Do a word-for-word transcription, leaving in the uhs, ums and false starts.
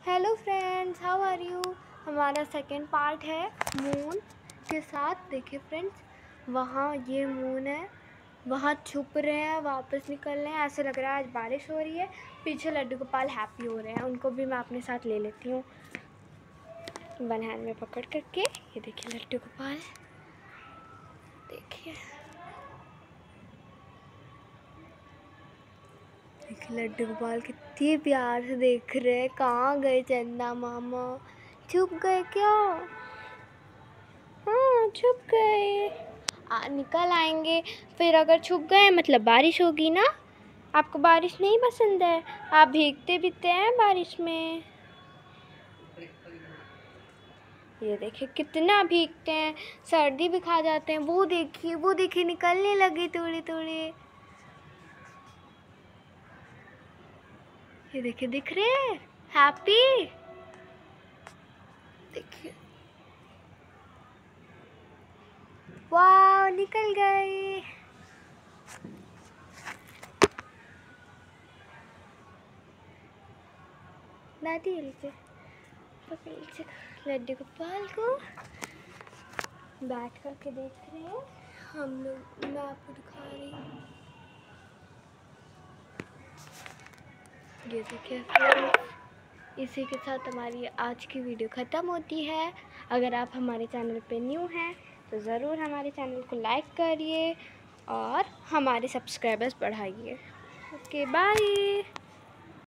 Hello friends, how are you. हमारा second part है moon के साथ। देखिए फ्रेंड्स, वहाँ ये मून है, वहाँ छुप रहे हैं, वापस निकल रहे हैं। ऐसे लग रहा है आज बारिश हो रही है। पीछे लड्डू गोपाल हैप्पी हो रहे हैं, उनको भी मैं अपने साथ ले लेती हूँ वन हैंड में पकड़ करके। ये देखिए लड्डू गोपाल, देखिए देखिए लड्डू गोपाल कितनी प्यार से देख रहे हैं। कहाँ गए चंदा मामा, छुप गए क्या? हाँ छुप गए, आ, निकल आएंगे फिर। अगर छुप गए मतलब बारिश होगी ना। आपको बारिश नहीं पसंद है? आप भीगते भीगते हैं बारिश में। ये देखिए कितना भीगते हैं, सर्दी भी खा जाते हैं। वो देखिए वो देखिए निकलने लगे थोड़े थोड़े। ये देखिए दिख रहे हैं हैप्पी। देखिए वाह, निकल गए। दादी लीजिए, पकड़ लीजिए लड्डू गोपाल को। बैठ करके देख रहे हैं हम लोग, मैं आपको दिखा रही हूँ। ये देखिए फ्रेंड्स, इसी के साथ हमारी आज की वीडियो ख़त्म होती है। अगर आप हमारे चैनल पे न्यू हैं तो ज़रूर हमारे चैनल को लाइक करिए और हमारे सब्सक्राइबर्स बढ़ाइए। Okay bye.